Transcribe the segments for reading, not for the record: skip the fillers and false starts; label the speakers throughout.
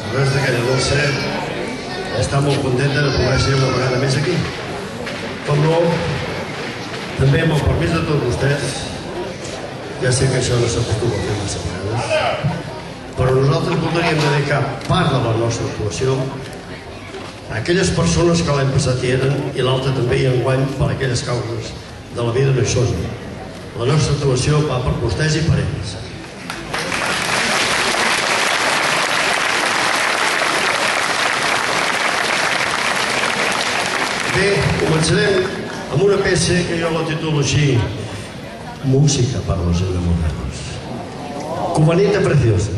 Speaker 1: Res de Calle Dolça està molt contenta de poder ser una vegada més aquí. Com no, també amb el permís de tots vostès, ja sé que això no s'acostuma a fer massa vegades, però nosaltres voldríem dedicar part de la nostra actuació a aquelles persones que l'any passat hi eren i l'altra també hi enguany per aquelles causes de la vida no hi són. La nostra actuació va per vostès i per ells. Bé, començarem amb una peça que jo la titulo així: Música para los enamorados. Cubanita preciosa.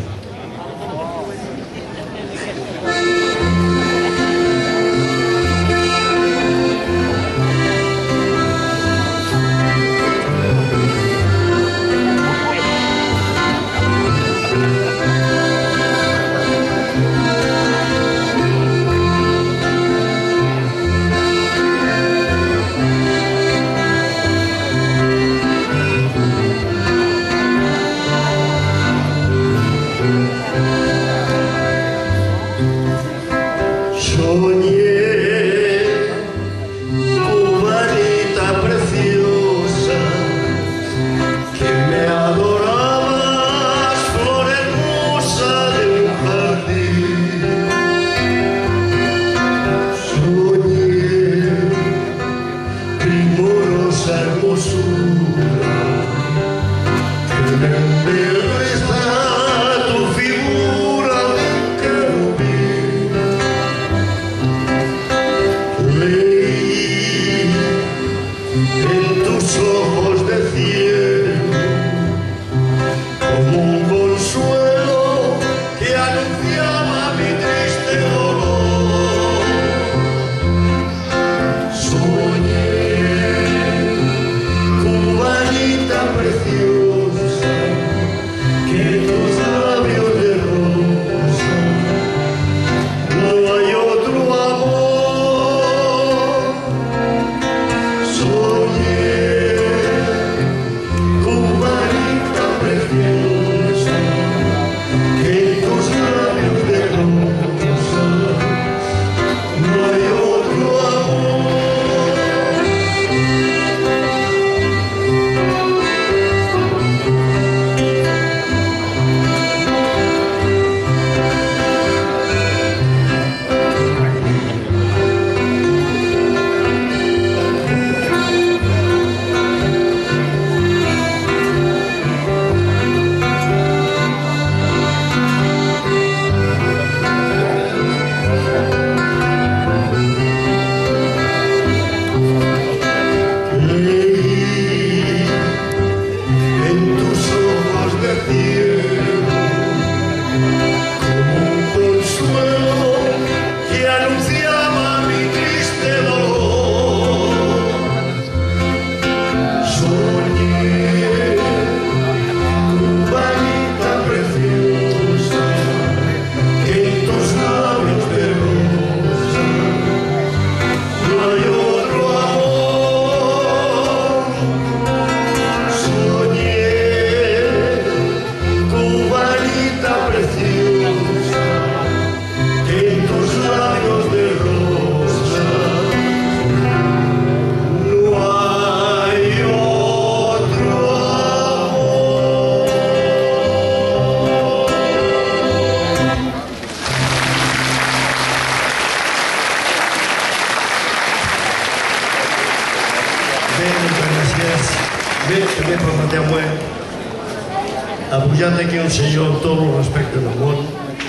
Speaker 1: Aquí un senyor amb tot el respecte del món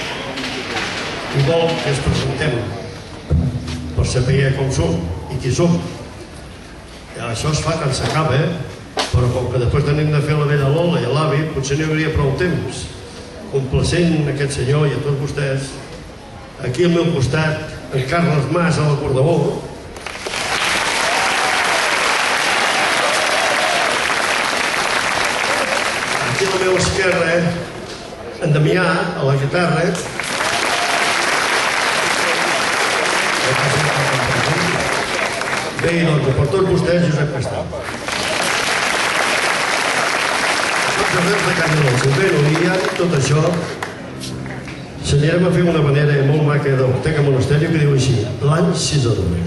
Speaker 1: i vol que ens presentem per saber com som i qui som. Això es fa quan s'acaba, però com que després tenim de fer la vella Lola i l'avi, potser no hi hauria prou temps. Complacent aquest senyor i a tots vostès, aquí al meu costat, en Carles Mas a l'acordeó, aquí a la meva esquerra, en Damià, a la guitarra. Bé, doncs, per tots vostès, Josep Castell. Tots els de Calle Dolça. Bé, i ja tot això S'anirem a fer una manera molt maca d'Ortega Monasterio que diu així: l'any Cisadora.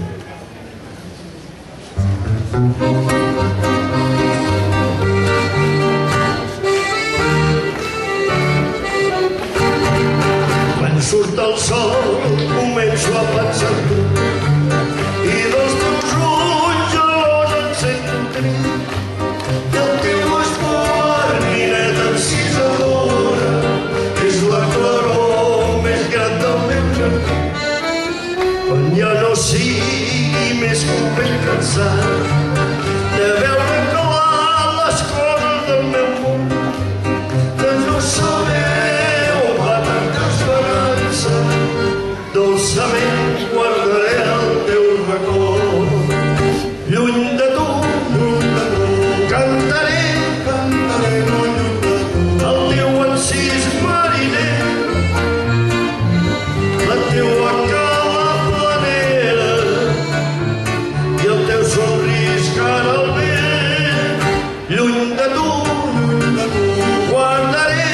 Speaker 1: Quan surt el sol començo a pensar en tu i dels teus ulls gelós em sento trist i el teu esport, nineta encisadora, és la claror més gran del meu jardí. Quan ja no sigui més que un vell cansat de veure calar les coses del meu món, de no saber on va tanta esperança, dolçament guardaré el teu record. Lluny de tu, cantaré el teu encís mariner, la teua cala planera i el teu somrís cara al vent. Lluny de tu, guardaré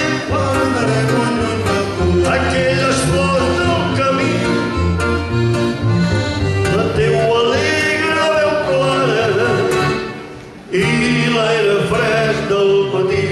Speaker 1: aquelles flors del camí, la teua alegre veu clara i l'aire fresc del matí.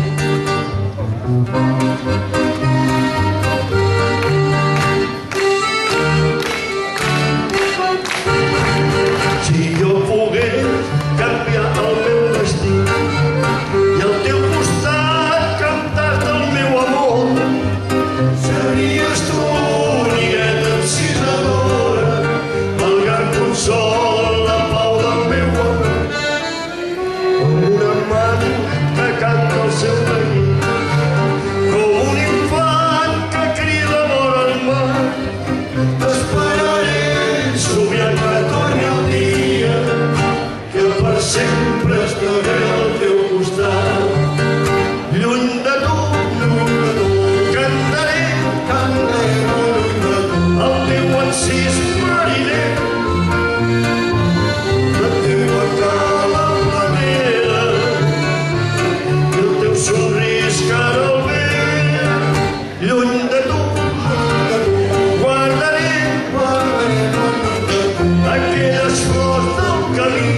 Speaker 1: Si jo pogués canviar el meu destí i al teu costat cantar-te el meu amor, series tu, nineta encisadora, el gran consol, la pau del meu amor. Com una mare que canta el seu neguit, com un infant que crida vora el mar, t'esperaré somiant que torni el dia, que per sempre estaré al teu costat. Lluny de tu, cantaré el teu encís mariner, la teua cala planera i el teu somrís cara al vent. Lluny de tu, guardaré aquelles flors del camí,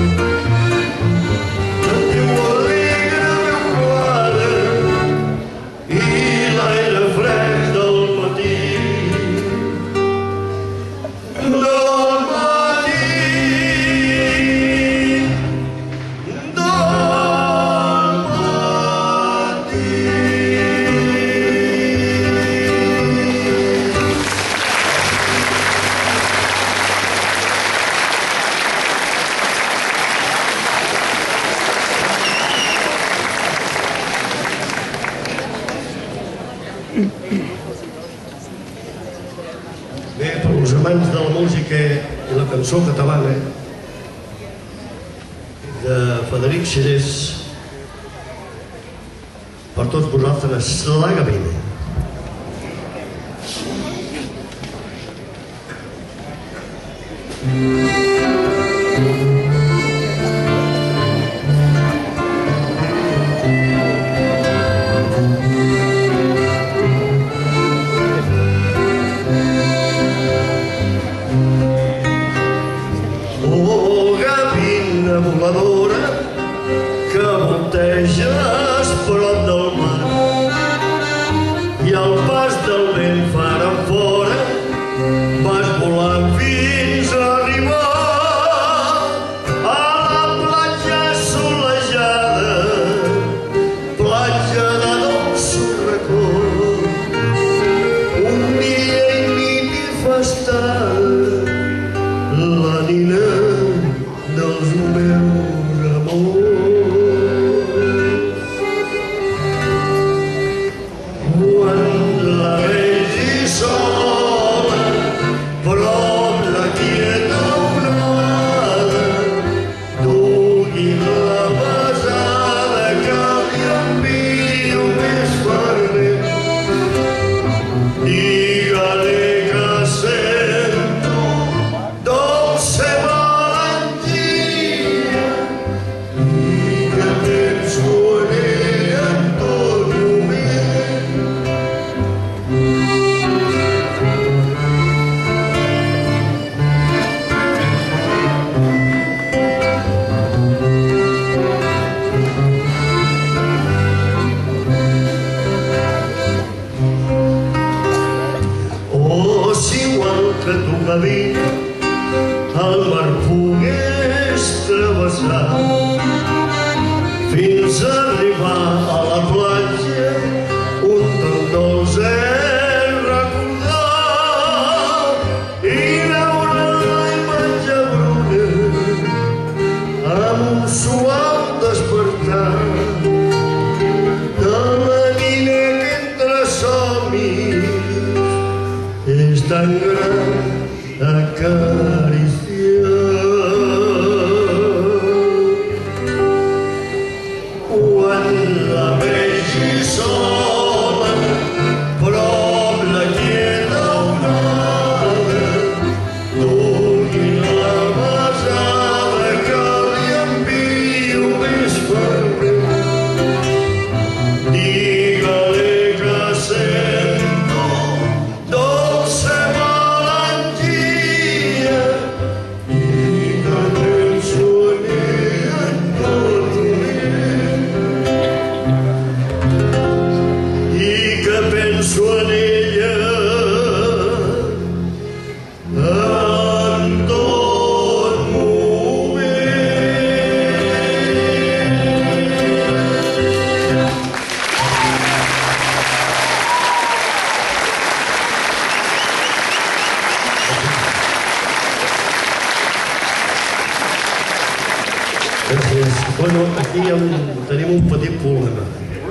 Speaker 1: la teua alegre veu clara i l'aire fresc del matí. Bé, per als amants de la música i la cançó catalana de Frederic Xerès, per tots vosaltres, la gavina. Oh, gavina voladora, que volteges prop del mar i al pas del vent fara fora vas volant fins a arribar a la platja solejada, platja de dolç record. Un dia i nit hi fa estada la nina dels meus amors. Quan la vegi sola, prop la quieta onada, dugui la besada que li envio més fervent. Digue-li que sento dolça melangia i que penso en ella en tot moment. que tu camí el mar pogués travessar fins a arribar a la platja on tan dolç és recordar i veure la imatge bruna amb un suau despertar de la nina que entre somnis és tan gran acariciar. Quan la vegi sola, prop la quieta onada, doni la besada que li envio més fervent. Digue-li que sento dolça melangia i que penso en ella en tot moment. I que penso en ella en tot Gràcies. Bueno, aquí tenim un petit problema.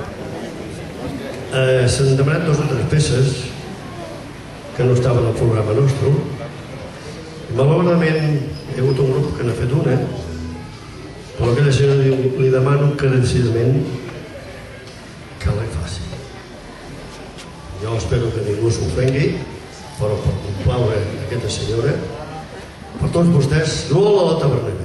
Speaker 1: S'han demanat 2 o 3 peces que no estaven al programa nostre. Malauradament hi ha hagut un grup que n'ha fet una, però aquella senyora diu, li demano encarecidament que la faci. Jo espero que ningú s'ofengui, però per complaure aquesta senyora, per tots vostès, Lola la Tavernera.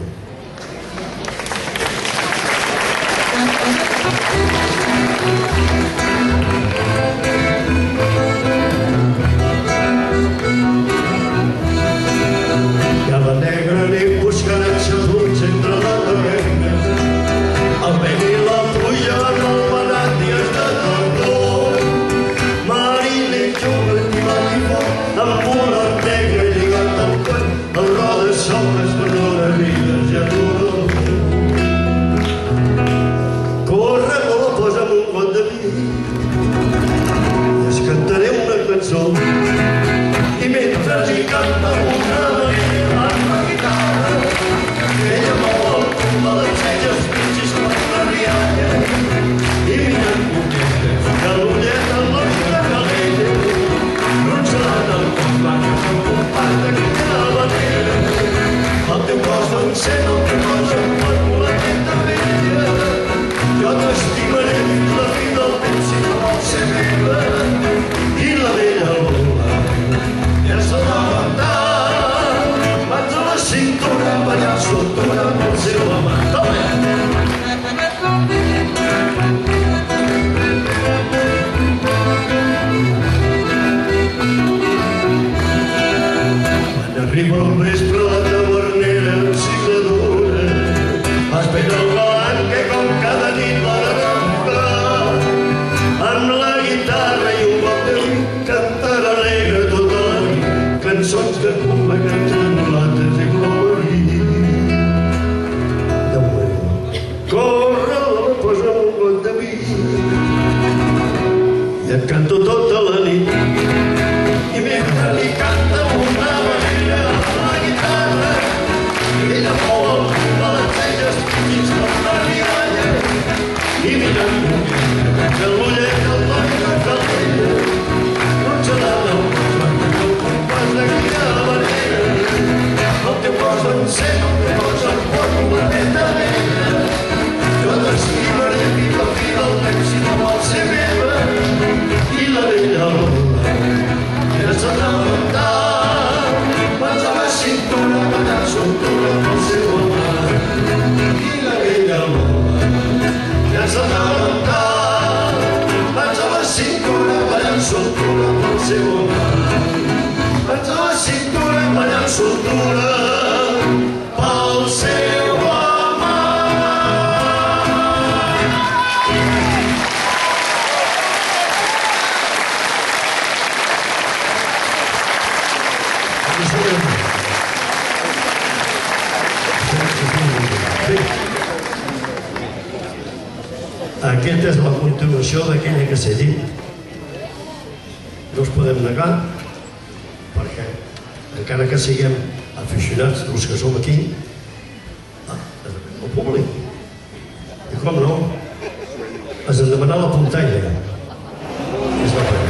Speaker 1: Cada negra nit buscarem xafuts entre la taverna, el vent i la pluja en el venat dies de tardor. Mariner jove i marimó, amb una negra lligant al coll, el rodes soles per donar vides i atur. Corre, Lola, posa'm un got de vi i es cantaré una cançó. I mentre hi canta una manera amb la guitarra, ella mou el cul de les celles pitxis com una rialla i mirant contenta que l'ullet en la vida calella ronxant el cos blanc amb un compàs d'aquella manera. El teu cos d'encén, el teu cos em pot voler de vella. Jo t'estimaré fins la fi del temps si no vols ser meva. I la vella Lola ja s'ha levantat, mans a la cintura, ballant soltura amb el seu amant. Quan arriba el vespre la tavernera ensigladora espera el galant que com cada nit l'ha d'enamorar. Amb la guitarra i un got de vi cantarà alegre tota la nit cançons de cumba, canten mulates i glori. Corre, Lola, posa'm un got de vi i et canto tota la nit. I mentre li canta una manera a la guitarra, ella mou el cul de les celles fins com una rialla i mirant contenta que l'ullet del toc de calella ronxant el cos blanc amb el compàs d'aquella manera. El teu cos encén, el teu cos em pot voler de vella. Jo t'estimaré fins al fi del temps si no vols ser meva. I la vella Lola ja s'ha levantat, mans a la cintura, ballant soltura amb el seu amant. I la vella Lola ja s'ha levantat, mans a la cintura, ballant soltura amb el seu amant. Mans a la cintura, ballant soltura pel seu amant. aquesta és la continuació d'aquella que s'ha dit. No es podem negar, perquè encara que siguem aficionats els que som aquí, el públic. I com no, has de demanar la puntalla. És la pena.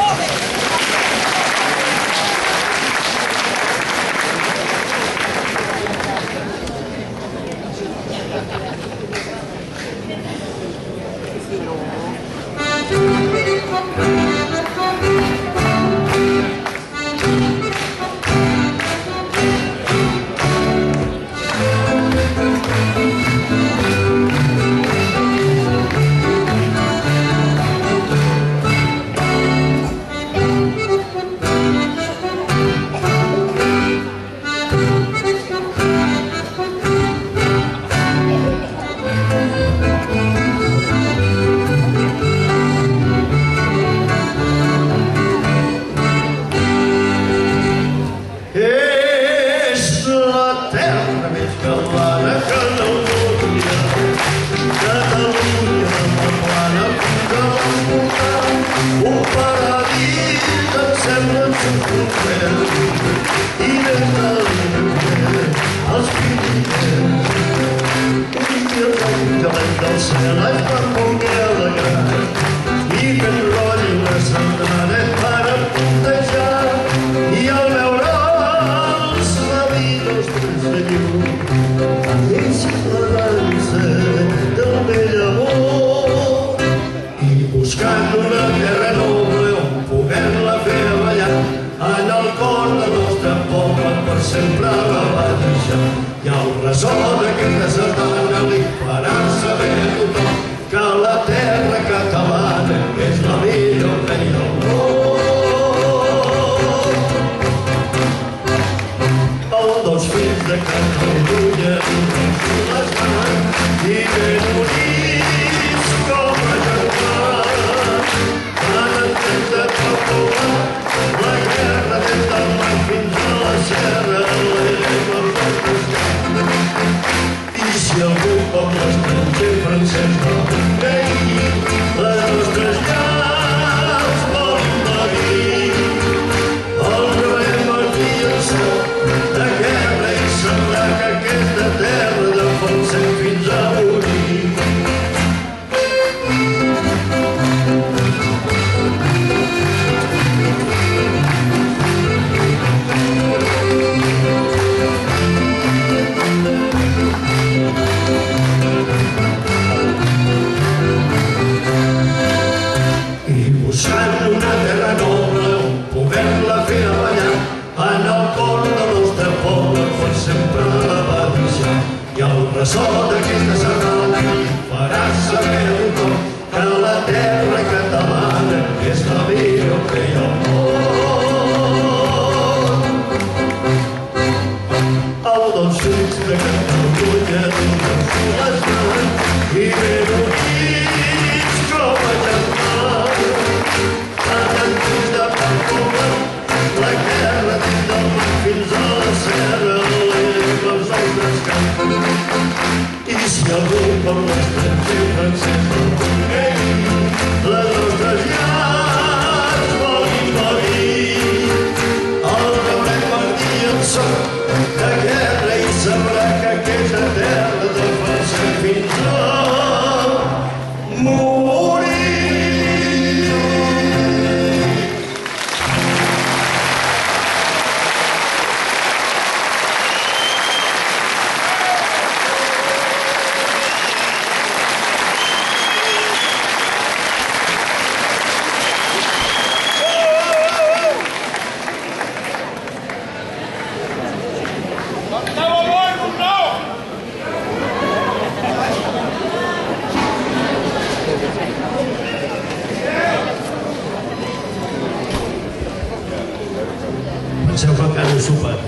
Speaker 1: Penseu que encara he sopat,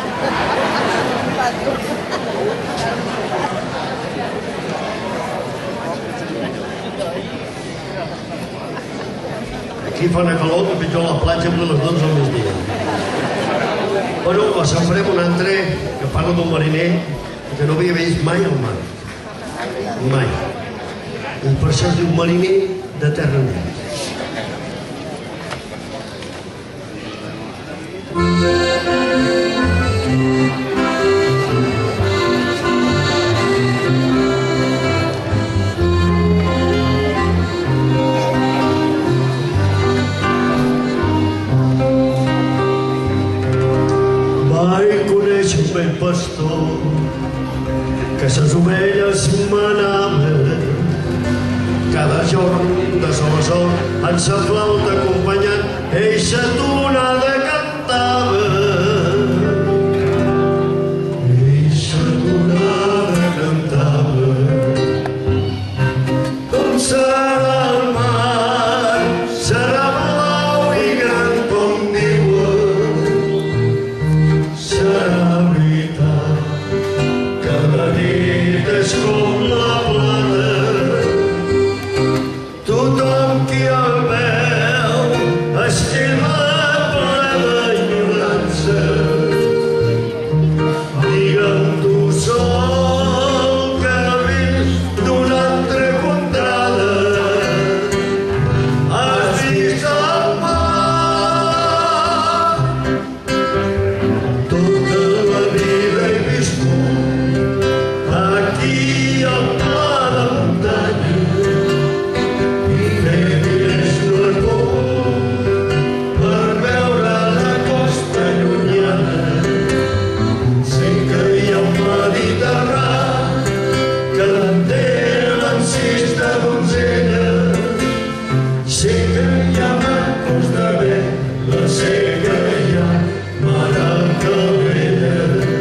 Speaker 1: Aquí fa una calor que pitjor a la platja amb les 12 al migdia. Bueno, us en farem un altre que parla d'un mariner que no havia vist mai al mar. Mai. I per això es diu mariner de terra endins.
Speaker 2: Ben pastor que ses ovelles manava cada jorn de sol a sol en sa flauta acompanyant eixa tonada cantava eixa tonada cantava com serà el mar serà blau i gran com diuen serà és com la plata, tothom qui el veu es queda ple d'enyorança. Digue'm tu sol que vist d'una altra contrada, has vist el mar. Tota la vida he viscut aquí al pla de muntanya i més no és bo per veure la costa llunyana. Sé que hi ha un Mediterrani que l'entenen sis de donzella. Sé que hi ha barcos de vela, sé que hi ha mar a Calella.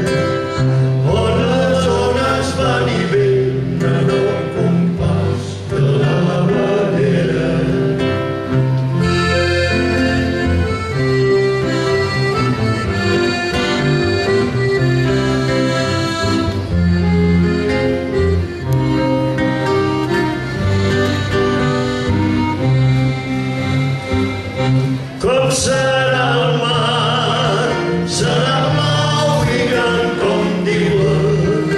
Speaker 2: Van i venen al compàs de la manera. Com serà el mar, serà blau i gran com diuen.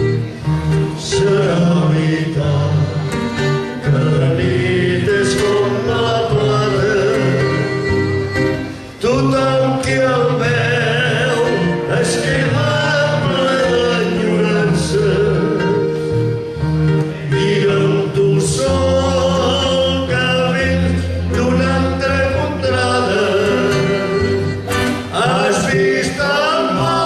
Speaker 2: Serà veritat que la nit és com la plata, tothom qui el veu es queda ple d'enyorança. Digue'm tu sol que vens d'una altra contrada, has vist el mar.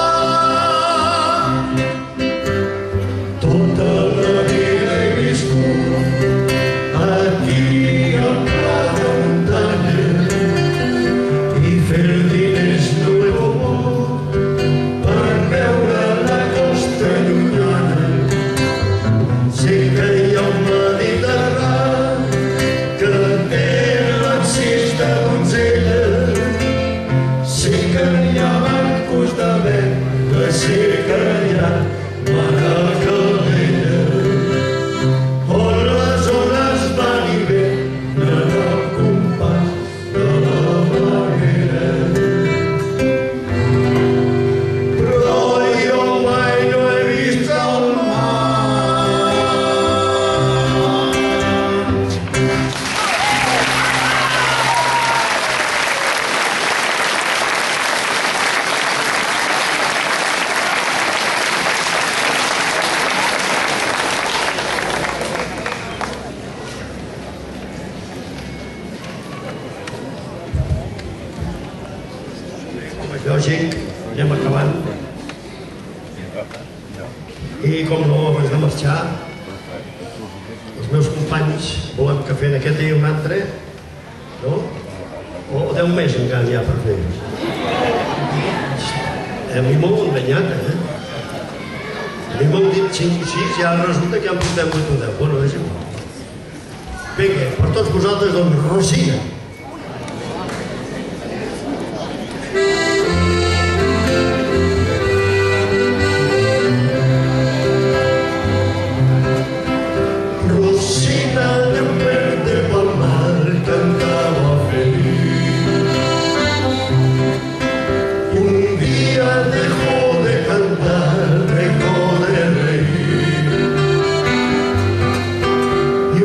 Speaker 2: Tota la vida he viscut aquí al pla de muntanya i fer diners no he volgut per veure la costa llunyana. Sé que hi ha un Mediterrani que tenen sis de donzella. Sé que hi ha barcos de vela, sé que hi ha mar a Calella, on les ones van i venen al compàs de la manera. Però jo mai no he vist el mar. Lògic, anem acabant. I com no, abans de marxar, els meus companys volen que fem aquest dia un altre, no? O 10 mesos encara hi ha per fer. A mi m'ho enganyat, eh? A mi m'ho dit 5 o 6 i ara resulta que ja en portem 8 o 10. Bueno, és igual. Vinga, per tots vosaltres, doncs, Rosina. Rosina de verde pel mar cantava feliz. Un día dejó de cantar, dejó de reír.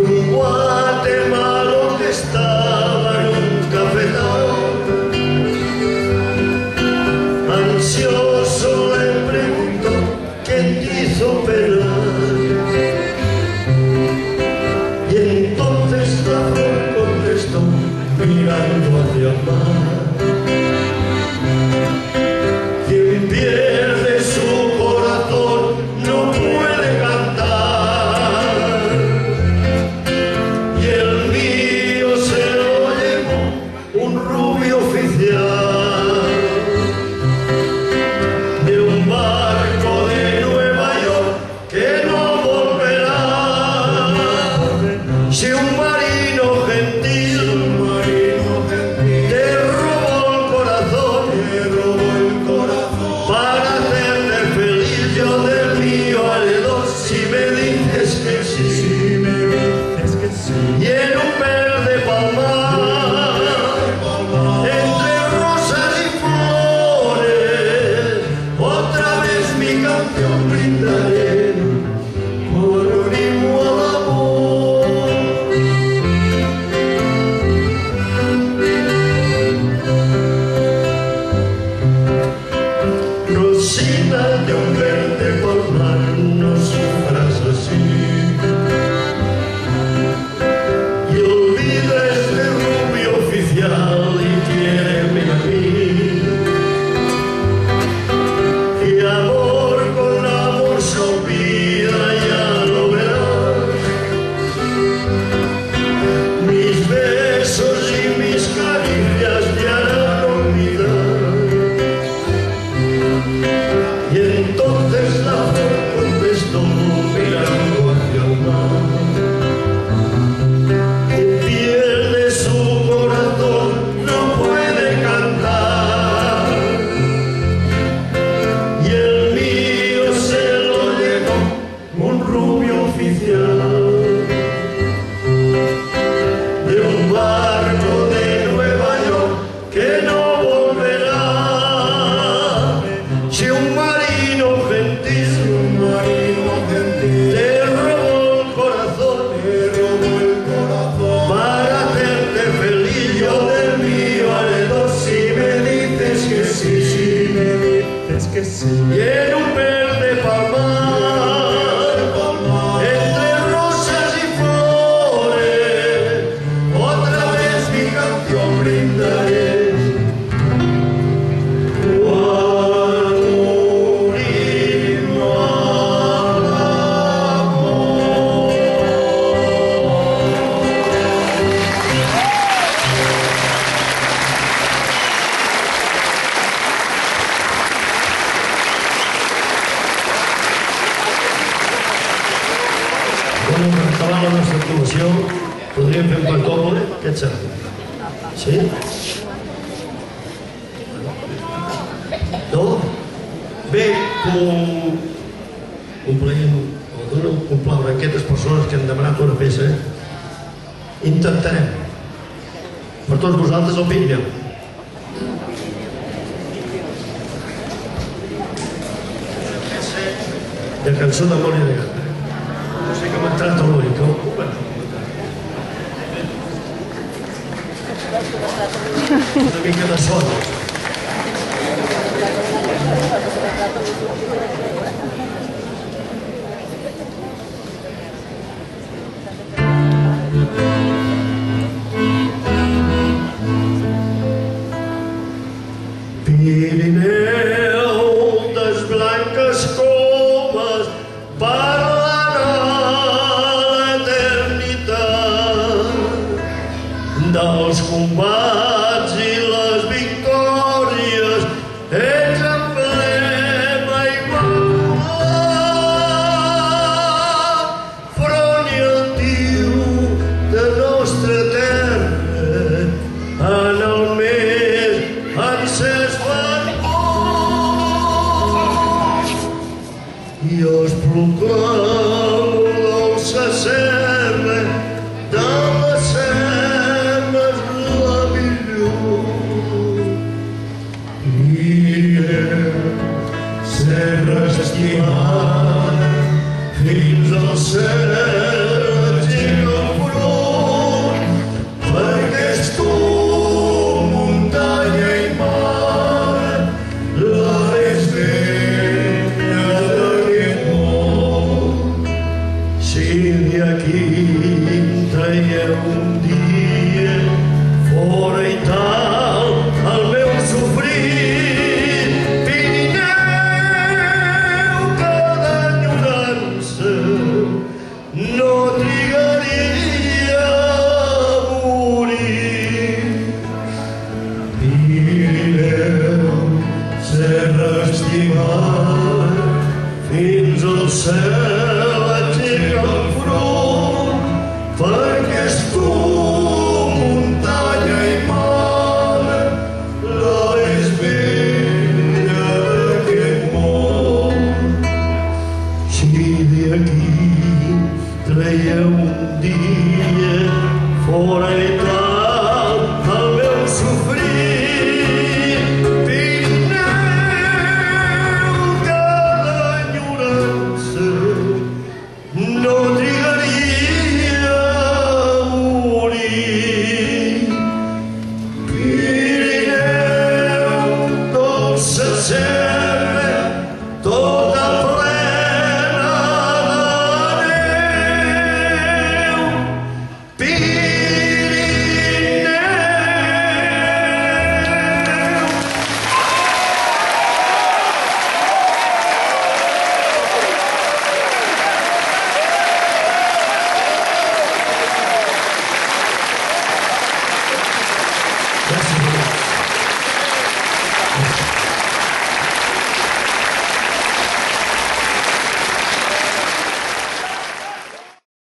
Speaker 2: que se llena un verde palmar, entre rosas y flores, otra vez mi canción brindaré.
Speaker 1: Per acabar la nostra actuació, podríem fer un pas doble, què et sembla? Sí? No? Bé, complint o dono complaure a aquestes persones que han demanat una peça, intentarem. Per tots vosaltres el Pirineu. De cançó d'amor i de gata. No sé que m'ha entrat a l'ull, que una mica de son.
Speaker 2: Pirineu, des blanques comes, parlen a l'eternitat dels combats i les victòries, ets emblema igualat, front i altiu de nostra terra, en el més encès i us proclamo dolça serra de les serres la millor. Pirineu, serra estimada, fins al cel aixeca el front, perquè és tu, muntanya i mar, la més bella d'aquest món. Si d'aquí traieu un dia fora i tal el meu sofrir, Pirineu, que d'enyorança no trigaria a morir. Pirineu, serra estimada, fins al cel aixeca el front, perquè és tu, muntanya i mar, la més bella d'aquest món. Si d'aquí traieu un dia fora i tal el meu sofrir, Pirineu, que d'enyorança no trigaria a morir. Pirineu, dolça serra